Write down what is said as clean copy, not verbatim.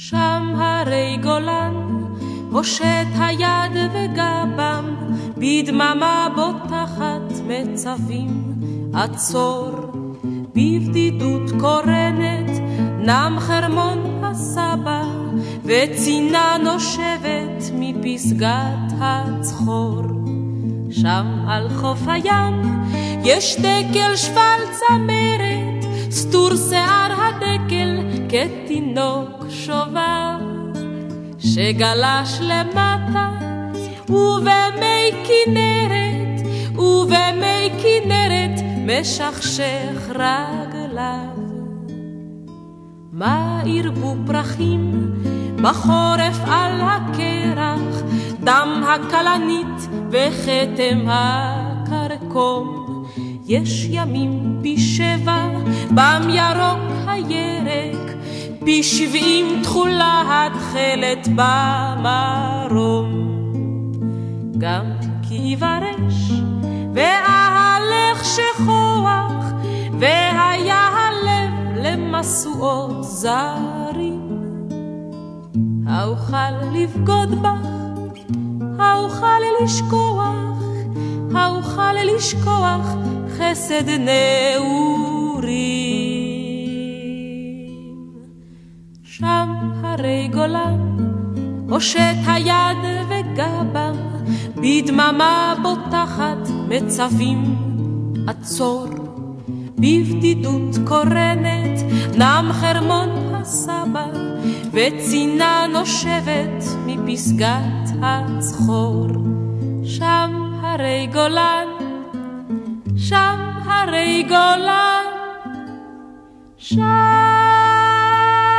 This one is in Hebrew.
שם הרי גולן, הושט היד וגבם, בדממה בוטחת מצבים, עצור, בבדידות קורנת, נם חרמון הסבא, וצינה נושבת מפסגת הצחור. שם על חוף הים יש דקל שפל צמרת, סתור שיער הדקל כתינוק שובב, שגלש למטה ובמי כנרת משכשך רגליו. מה ירבו פרחים בחורף על הקרח, דם הכלנית וכתם הקרקום. יש ימים פי 7 בם ירוק הירק, פי 70 תחולה התחלת במרום. גם כי יברש ואהלך שכוח, והיה הלב למסועות זרים, האוכל לבגוד בך, האוכל לשכוח, האוכל לשכוח חסד נעורים. שם הרי גולן, הושט היד וגבם, בדממה בוטחת מצבים, עצור, בבדידות קורנת, נם חרמון הסבא, וצינה נושבת מפסגת הצחור. שם הרי גולן, שם הרי גולן, שם